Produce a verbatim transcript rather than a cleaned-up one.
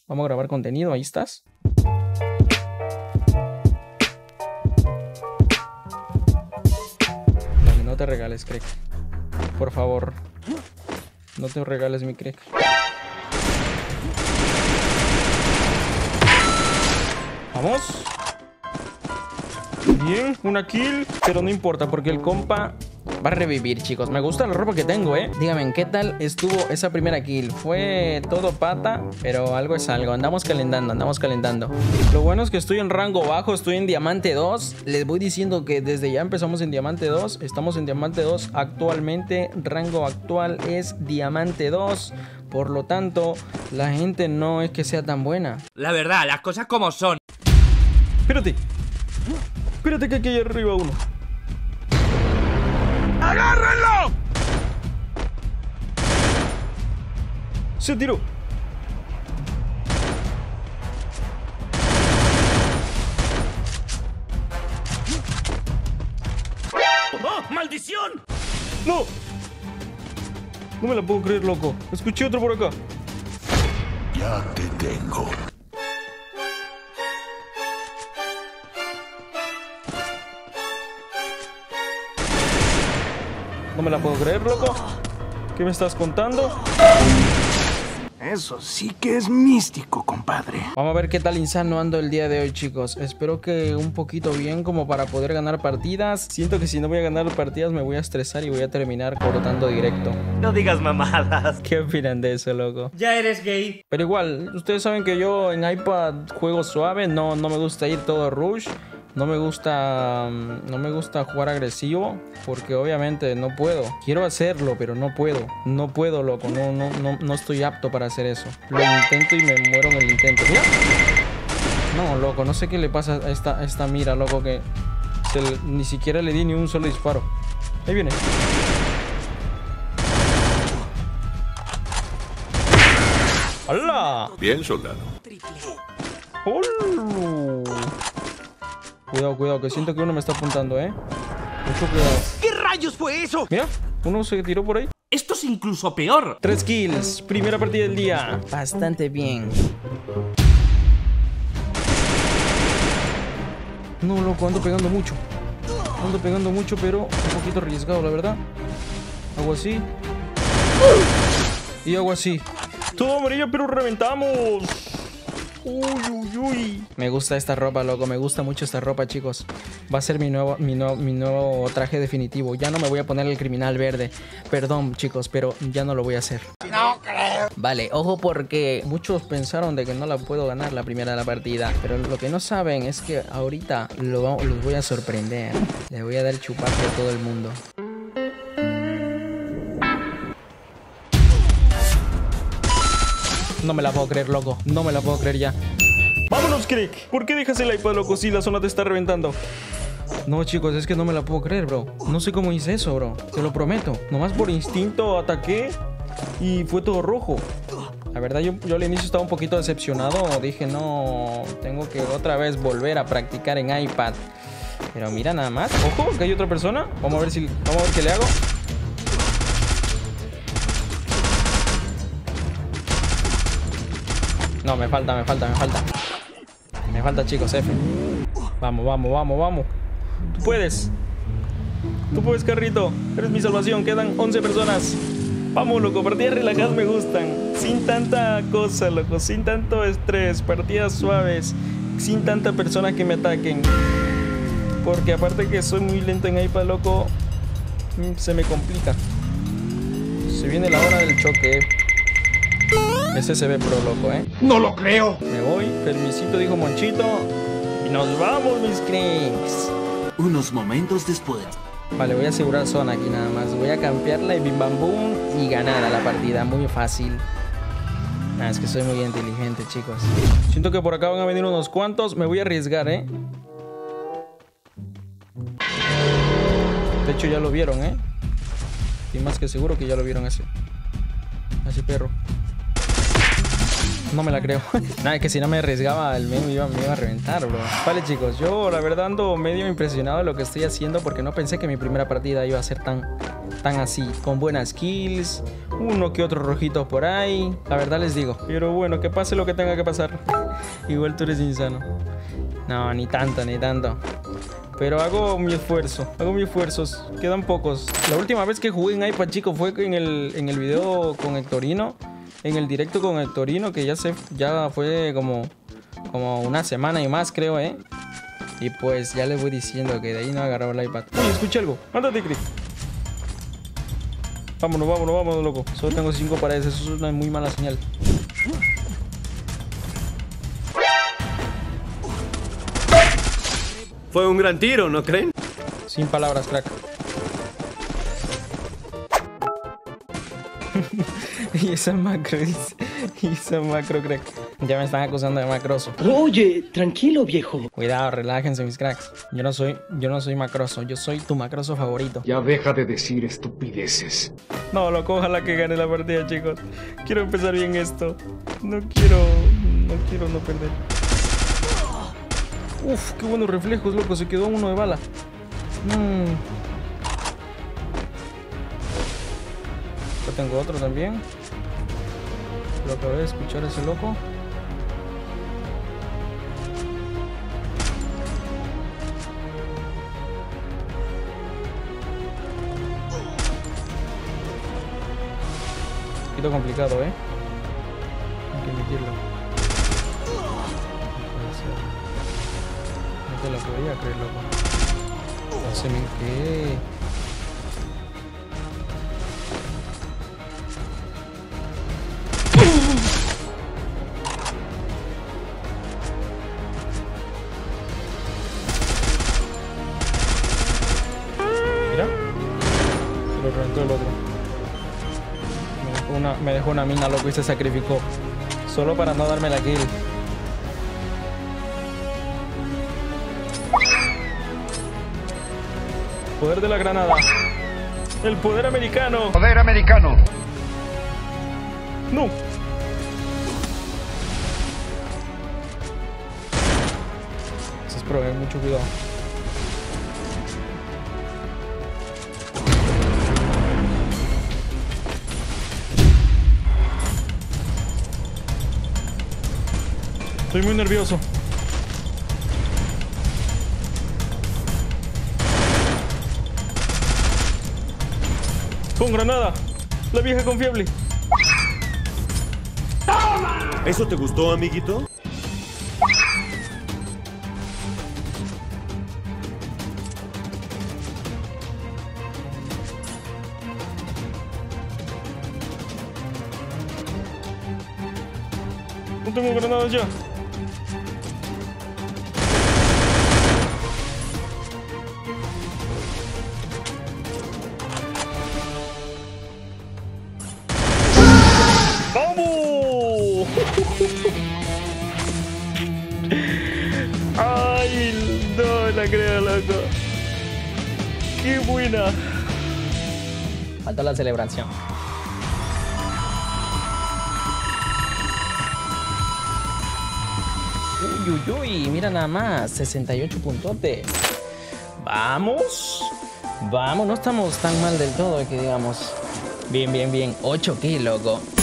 Vamos a grabar contenido, ahí estás. Dale, no te regales, Craig. Por favor. No te regales, mi Craig. Vamos. Bien, una kill. Pero no importa porque el compa va a revivir, chicos. Me gusta la ropa que tengo, ¿eh? Díganme, ¿qué tal estuvo esa primera kill? Fue todo pata, pero algo es algo. Andamos calentando, andamos calentando. Lo bueno es que estoy en rango bajo, estoy en diamante dos. Les voy diciendo que desde ya empezamos en diamante dos. Estamos en diamante dos actualmente. Rango actual es diamante dos. Por lo tanto, la gente no es que sea tan buena. La verdad, las cosas como son. Espérate. Espérate que aquí hay arriba uno. ¡Agárrenlo! Se tiró. ¡Oh, maldición! ¡No! No me la puedo creer, loco. Escuché otro por acá. Ya te tengo. No me la puedo creer, loco. ¿Qué me estás contando? Eso sí que es místico, compadre. Vamos a ver qué tal insano ando el día de hoy, chicos. Espero que un poquito bien como para poder ganar partidas. Siento que si no voy a ganar partidas me voy a estresar y voy a terminar cortando directo. No digas mamadas. ¿Qué opinan de eso, loco? Ya eres gay. Pero igual, ustedes saben que yo en iPad juego suave. No, no me gusta ir todo rush. No me gusta, no me gusta jugar agresivo porque obviamente no puedo. Quiero hacerlo, pero no puedo. No puedo, loco. No, no, no, no estoy apto para hacer eso. Lo intento y me muero en el intento. Mira. No, loco, no sé qué le pasa a esta, a esta mira, loco, que se le, ni siquiera le di ni un solo disparo. Ahí viene. ¡Hala! Bien, soldado. ¡Oh! Cuidado, cuidado, que siento que uno me está apuntando, ¿eh? Mucho cuidado. ¿Qué rayos fue eso? Mira, uno se tiró por ahí. Esto es incluso peor. Tres kills, primera partida del día. Bastante bien. No, loco, ando pegando mucho. Ando pegando mucho, pero un poquito arriesgado, la verdad. Hago así. Y hago así. Todo amarillo, pero reventamos. Uy, uy, uy. Me gusta esta ropa, loco. Me gusta mucho esta ropa, chicos. Va a ser mi nuevo, mi, no, mi nuevo traje definitivo. Ya no me voy a poner el criminal verde. Perdón, chicos, pero ya no lo voy a hacer. No creo. Vale, ojo porque muchos pensaron de que no la puedo ganar la primera de la partida. Pero lo que no saben es que ahorita lo, los voy a sorprender. Les voy a dar chupazo a todo el mundo. No me la puedo creer, loco. No me la puedo creer ya. ¡Vámonos, Craig! ¿Por qué dejas el iPad, loco, si la zona te está reventando? No, chicos, es que no me la puedo creer, bro. No sé cómo hice eso, bro. Te lo prometo. Nomás por instinto ataqué y fue todo rojo. La verdad, yo, yo al inicio estaba un poquito decepcionado. Dije, no, tengo que otra vez volver a practicar en iPad. Pero mira nada más. Ojo, que hay otra persona. Vamos a ver si... Vamos a ver qué le hago. No, me falta, me falta, me falta. Me falta, chicos, F. Vamos, vamos, vamos, vamos. Tú puedes. Tú puedes, carrito. Eres mi salvación. Quedan once personas. Vamos, loco. Partidas relajadas me gustan. Sin tanta cosa, loco. Sin tanto estrés. Partidas suaves. Sin tanta persona que me ataquen. Porque aparte que soy muy lento en iPad, loco, se me complica. Se viene la hora del choque. Ese se ve pro, loco, ¿eh? ¡No lo creo! Me voy, permisito, dijo Monchito. Y nos vamos, mis cracks. Unos momentos después. Vale, voy a asegurar zona aquí nada más. Voy a campearla y bim bam boom y ganar a la partida. Muy fácil. Ah, es que soy muy inteligente, chicos. Siento que por acá van a venir unos cuantos. Me voy a arriesgar, ¿eh? De hecho, ya lo vieron, ¿eh? Estoy más que seguro que ya lo vieron ese. Ese perro. No me la creo. Nada, que si no me arriesgaba, el men me iba, me iba a reventar, bro. Vale, chicos, yo la verdad ando medio impresionado de lo que estoy haciendo porque no pensé que mi primera partida iba a ser tan, están así, con buenas kills. Uno que otro rojito por ahí. La verdad les digo. Pero bueno, que pase lo que tenga que pasar. Igual tú eres insano. No, ni tanto, ni tanto. Pero hago mi esfuerzo. Hago mi esfuerzo. Quedan pocos. La última vez que jugué en iPad, chicos, fue en el, en el video con Hectorino. En el directo con Hectorino, que ya, se, ya fue como, como una semana y más, creo, ¿eh? Y pues ya les voy diciendo que de ahí no agarró el iPad. Uy, escuché algo. Mándate, Crick. Vámonos, vámonos, vámonos, loco. Solo tengo cinco paredes. Eso es una muy mala señal. Fue un gran tiro, ¿no creen? Sin palabras, crack. Y esa macro, dice. Y esa macro, crack. Ya me están acusando de macroso. Oye, tranquilo, viejo. Cuidado, relájense, mis cracks. Yo no soy, yo no soy macroso. Yo soy tu macroso favorito. Ya deja de decir estupideces. No, loco, ojalá que gane la partida, chicos. Quiero empezar bien esto. No quiero, no quiero no perder. Uf, qué buenos reflejos, loco. Se quedó uno de bala. Mm. Yo tengo otro también. Lo acabé de escuchar ese loco. Un poquito complicado, ¿eh? Hay que admitirlo. No te lo podía creer, loco. No sé ni qué. Mira. Se lo reventó el otro. Me dejó una, me dejó una mina, loco, y se sacrificó. Solo para no darme la kill. Poder de la granada. El poder americano. Poder americano. No. Eso es pro, eh, mucho cuidado. Estoy muy nervioso. Con granada. La vieja confiable. ¿Eso te gustó, amiguito? No tengo granadas ya. ¡Vamos! ¡Ay! No la creo, loco. ¡Qué buena! Falta la celebración. Uy, uy, uy. Mira nada más. sesenta y ocho puntotes. Vamos. Vamos. No estamos tan mal del todo, que digamos. Bien, bien, bien. ocho kills, loco.